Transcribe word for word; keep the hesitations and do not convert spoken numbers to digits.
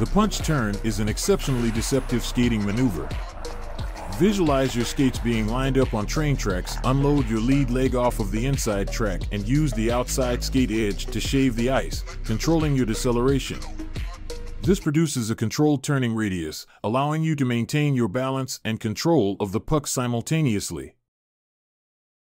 The punch turn is an exceptionally deceptive skating maneuver. Visualize your skates being lined up on train tracks, unload your lead leg off of the inside track, and use the outside skate edge to shave the ice, controlling your deceleration. This produces a controlled turning radius, allowing you to maintain your balance and control of the puck simultaneously.